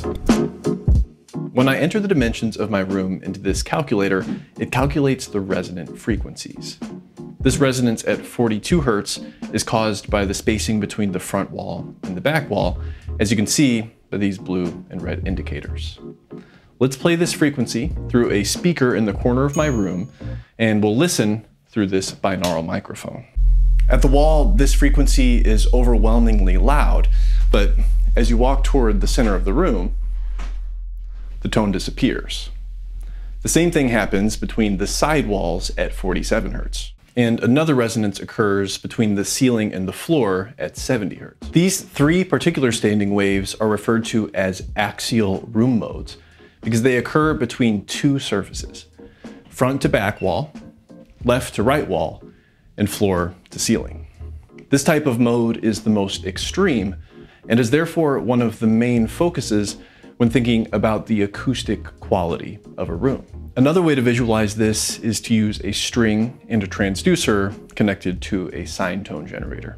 When I enter the dimensions of my room into this calculator, it calculates the resonant frequencies. This resonance at 42 Hertz is caused by the spacing between the front wall and the back wall, as you can see by these blue and red indicators. Let's play this frequency through a speaker in the corner of my room, and we'll listen through this binaural microphone. At the wall, this frequency is overwhelmingly loud, but as you walk toward the center of the room, the tone disappears. The same thing happens between the side walls at 47 Hertz. And another resonance occurs between the ceiling and the floor at 70 Hertz. These three particular standing waves are referred to as axial room modes because they occur between two surfaces: front to back wall, left to right wall, and floor to ceiling. This type of mode is the most extreme and is therefore one of the main focuses when thinking about the acoustic quality of a room. Another way to visualize this is to use a string and a transducer connected to a sine tone generator.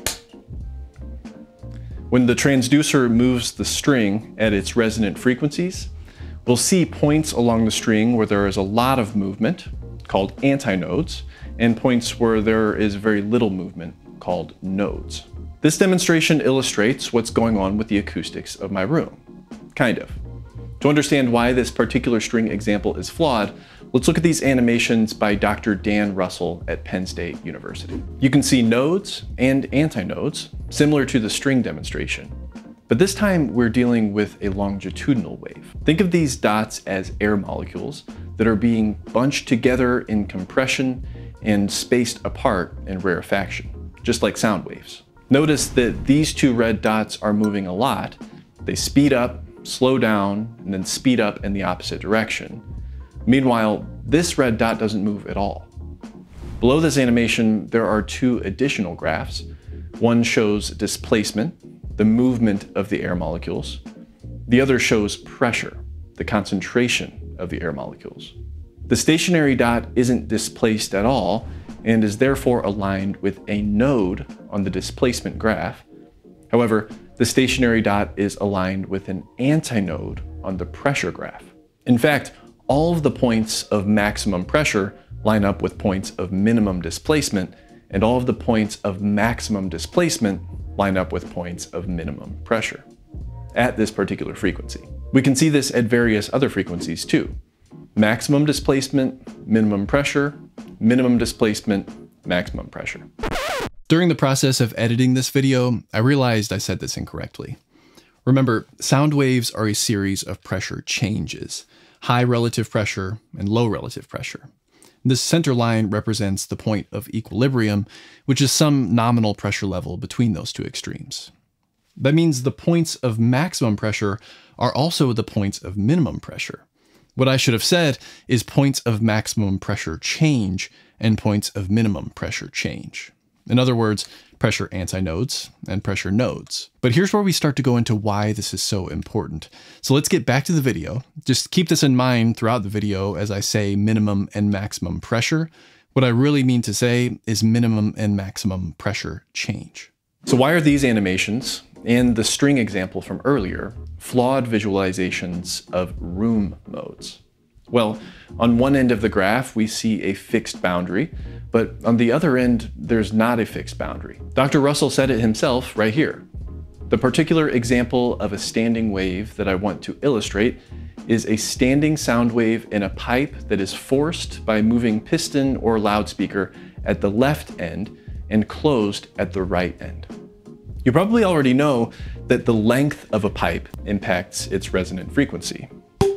When the transducer moves the string at its resonant frequencies, we'll see points along the string where there is a lot of movement, called antinodes, and points where there is very little movement, called nodes. This demonstration illustrates what's going on with the acoustics of my room. Kind of. To understand why this particular string example is flawed, let's look at these animations by Dr. Dan Russell at Penn State University. You can see nodes and antinodes, similar to the string demonstration. But this time we're dealing with a longitudinal wave. Think of these dots as air molecules that are being bunched together in compression and spaced apart in rarefaction, just like sound waves. Notice that these two red dots are moving a lot. They speed up, slow down, and then speed up in the opposite direction. Meanwhile, this red dot doesn't move at all. Below this animation, there are two additional graphs. One shows displacement, the movement of the air molecules. The other shows pressure, the concentration of the air molecules. The stationary dot isn't displaced at all and is therefore aligned with a node on the displacement graph. However, the stationary dot is aligned with an antinode on the pressure graph. In fact, all of the points of maximum pressure line up with points of minimum displacement, and all of the points of maximum displacement line up with points of minimum pressure at this particular frequency. We can see this at various other frequencies too. Maximum displacement, minimum pressure, minimum displacement, maximum pressure. During the process of editing this video, I realized I said this incorrectly. Remember, sound waves are a series of pressure changes: high relative pressure and low relative pressure. This center line represents the point of equilibrium, which is some nominal pressure level between those two extremes. That means the points of maximum pressure are also the points of minimum pressure. What I should have said is points of maximum pressure change and points of minimum pressure change. In other words, pressure antinodes and pressure nodes. But here's where we start to go into why this is so important. So let's get back to the video. Just keep this in mind throughout the video as I say minimum and maximum pressure. What I really mean to say is minimum and maximum pressure change. So why are these animations and the string example from earlier flawed visualizations of room modes? Well, on one end of the graph, we see a fixed boundary, but on the other end, there's not a fixed boundary. Dr. Russell said it himself right here. The particular example of a standing wave that I want to illustrate is a standing sound wave in a pipe that is forced by moving piston or loudspeaker at the left end and closed at the right end. You probably already know that the length of a pipe impacts its resonant frequency.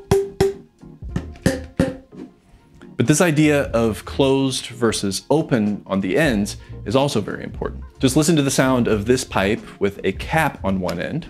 But this idea of closed versus open on the ends is also very important. Just listen to the sound of this pipe with a cap on one end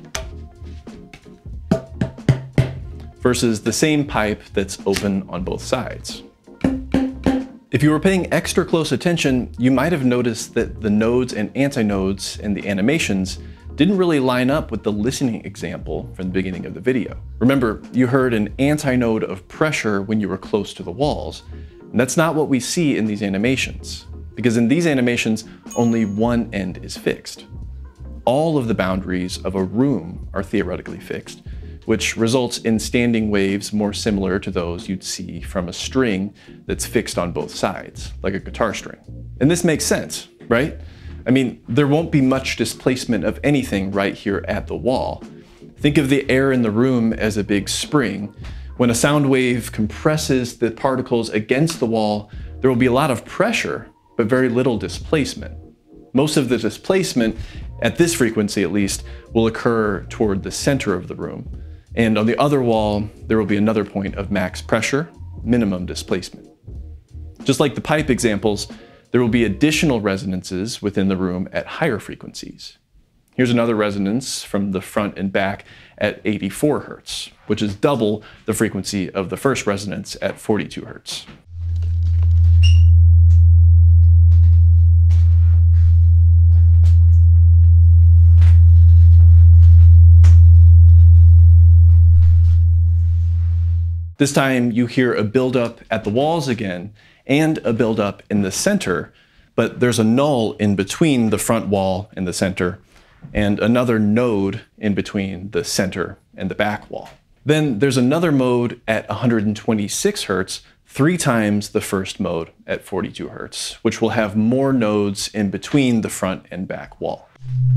versus the same pipe that's open on both sides. If you were paying extra close attention, you might have noticed that the nodes and antinodes in the animations didn't really line up with the listening example from the beginning of the video. Remember, you heard an antinode of pressure when you were close to the walls, and that's not what we see in these animations, because in these animations, only one end is fixed. All of the boundaries of a room are theoretically fixed, which results in standing waves more similar to those you'd see from a string that's fixed on both sides, like a guitar string. And this makes sense, right? I mean, there won't be much displacement of anything right here at the wall. Think of the air in the room as a big spring. When a sound wave compresses the particles against the wall, there will be a lot of pressure, but very little displacement. Most of the displacement, at this frequency at least, will occur toward the center of the room. And on the other wall, there will be another point of max pressure, minimum displacement. Just like the pipe examples, there will be additional resonances within the room at higher frequencies. Here's another resonance from the front and back at 84 Hertz, which is double the frequency of the first resonance at 42 Hertz. This time you hear a buildup at the walls again and a buildup in the center, but there's a null in between the front wall and the center, and another node in between the center and the back wall. Then there's another mode at 126 Hertz, 3 times the first mode at 42 Hertz, which will have more nodes in between the front and back wall.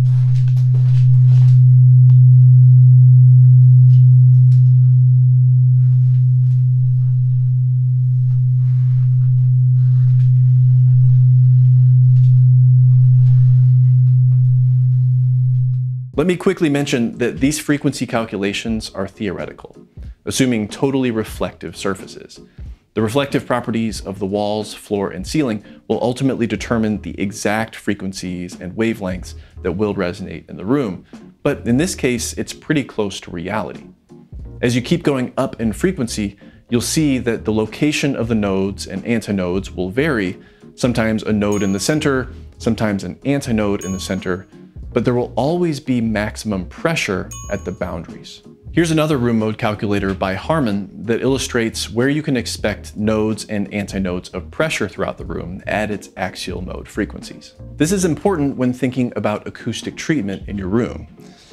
Let me quickly mention that these frequency calculations are theoretical, assuming totally reflective surfaces. The reflective properties of the walls, floor, and ceiling will ultimately determine the exact frequencies and wavelengths that will resonate in the room, but in this case, it's pretty close to reality. As you keep going up in frequency, you'll see that the location of the nodes and antinodes will vary, sometimes a node in the center, sometimes an antinode in the center, but there will always be maximum pressure at the boundaries. Here's another room mode calculator by Harman that illustrates where you can expect nodes and antinodes of pressure throughout the room at its axial mode frequencies. This is important when thinking about acoustic treatment in your room.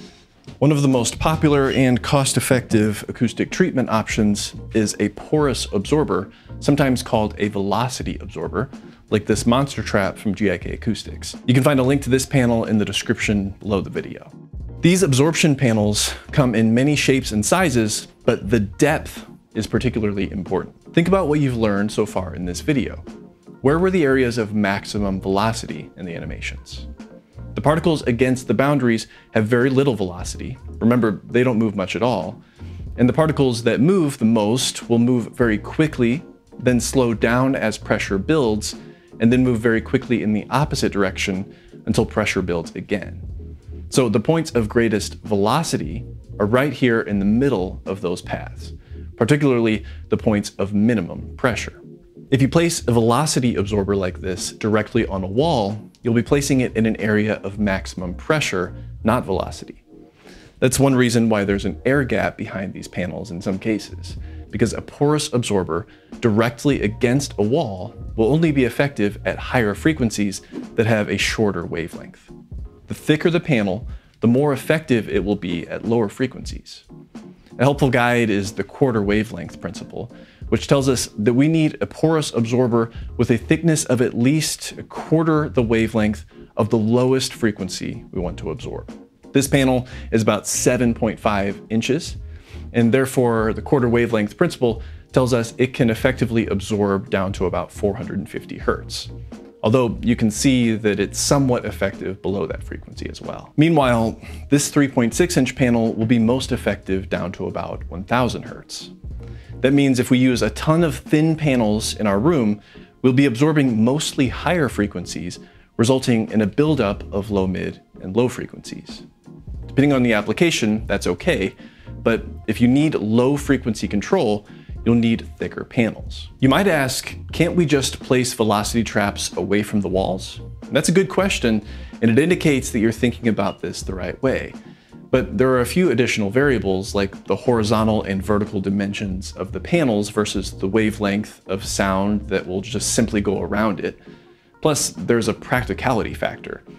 One of the most popular and cost-effective acoustic treatment options is a porous absorber, sometimes called a velocity absorber, like this monster trap from GIK Acoustics. You can find a link to this panel in the description below the video. These absorption panels come in many shapes and sizes, but the depth is particularly important. Think about what you've learned so far in this video. Where were the areas of maximum velocity in the animations? The particles against the boundaries have very little velocity. Remember, they don't move much at all. And the particles that move the most will move very quickly, then slow down as pressure builds, and then move very quickly in the opposite direction until pressure builds again. So the points of greatest velocity are right here in the middle of those paths, particularly the points of minimum pressure. If you place a velocity absorber like this directly on a wall, you'll be placing it in an area of maximum pressure, not velocity. That's one reason why there's an air gap behind these panels in some cases, because a porous absorber directly against a wall will only be effective at higher frequencies that have a shorter wavelength. The thicker the panel, the more effective it will be at lower frequencies. A helpful guide is the quarter wavelength principle, which tells us that we need a porous absorber with a thickness of at least a quarter the wavelength of the lowest frequency we want to absorb. This panel is about 7.5 inches, and therefore the quarter wavelength principle tells us it can effectively absorb down to about 450 Hertz. Although you can see that it's somewhat effective below that frequency as well. Meanwhile, this 3.6-inch panel will be most effective down to about 1000 Hertz. That means if we use a ton of thin panels in our room, we'll be absorbing mostly higher frequencies, resulting in a buildup of low, mid, and low frequencies. Depending on the application, that's okay, but if you need low frequency control, you'll need thicker panels. You might ask, can't we just place velocity traps away from the walls? And that's a good question, and it indicates that you're thinking about this the right way. But there are a few additional variables like the horizontal and vertical dimensions of the panels versus the wavelength of sound that will just simply go around it. Plus, there's a practicality factor.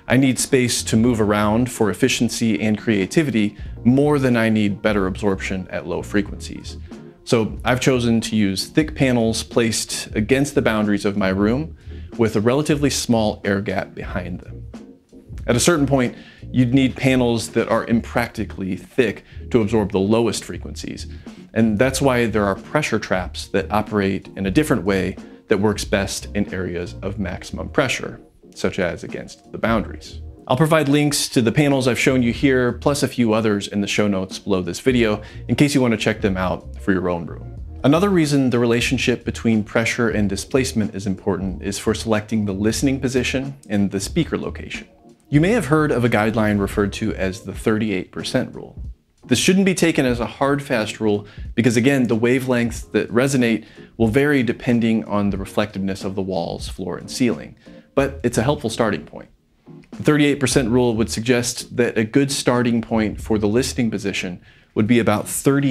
I need space to move around for efficiency and creativity more than I need better absorption at low frequencies. So I've chosen to use thick panels placed against the boundaries of my room with a relatively small air gap behind them. At a certain point, you'd need panels that are impractically thick to absorb the lowest frequencies. And that's why there are pressure traps that operate in a different way that works best in areas of maximum pressure, such as against the boundaries. I'll provide links to the panels I've shown you here, plus a few others in the show notes below this video, in case you want to check them out for your own room. Another reason the relationship between pressure and displacement is important is for selecting the listening position and the speaker location. You may have heard of a guideline referred to as the 38% rule. This shouldn't be taken as a hard, fast rule because, again, the wavelengths that resonate will vary depending on the reflectiveness of the walls, floor, and ceiling, but it's a helpful starting point. The 38% rule would suggest that a good starting point for the listening position would be about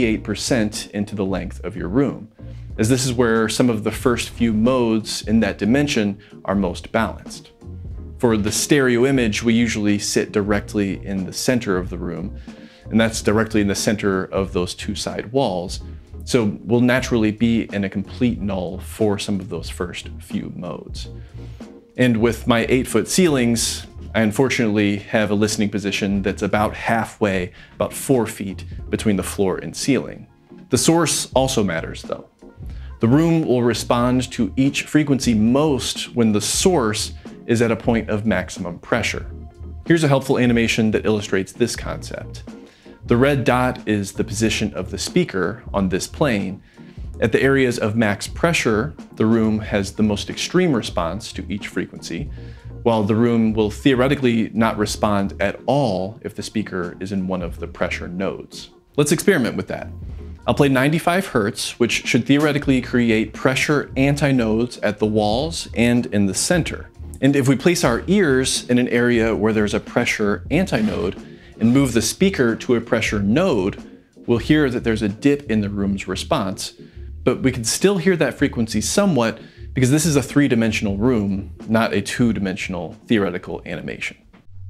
38% into the length of your room, as this is where some of the first few modes in that dimension are most balanced. For the stereo image, we usually sit directly in the center of the room, and that's directly in the center of those two side walls. So we'll naturally be in a complete null for some of those first few modes. And with my 8-foot ceilings, I unfortunately have a listening position that's about halfway, about 4 feet between the floor and ceiling. The source also matters though. The room will respond to each frequency most when the source is at a point of maximum pressure. Here's a helpful animation that illustrates this concept. The red dot is the position of the speaker on this plane. At the areas of max pressure, the room has the most extreme response to each frequency, while the room will theoretically not respond at all if the speaker is in one of the pressure nodes. Let's experiment with that. I'll play 95 Hertz, which should theoretically create pressure antinodes at the walls and in the center. And if we place our ears in an area where there's a pressure antinode and move the speaker to a pressure node, we'll hear that there's a dip in the room's response, but we can still hear that frequency somewhat because this is a 3-dimensional room, not a 2-dimensional theoretical animation.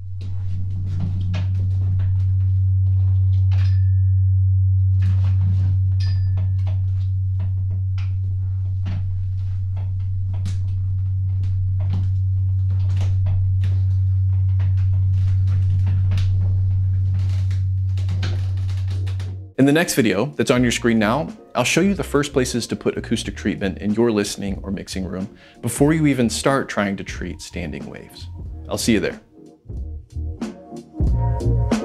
In the next video that's on your screen now, I'll show you the first places to put acoustic treatment in your listening or mixing room before you even start trying to treat standing waves. I'll see you there.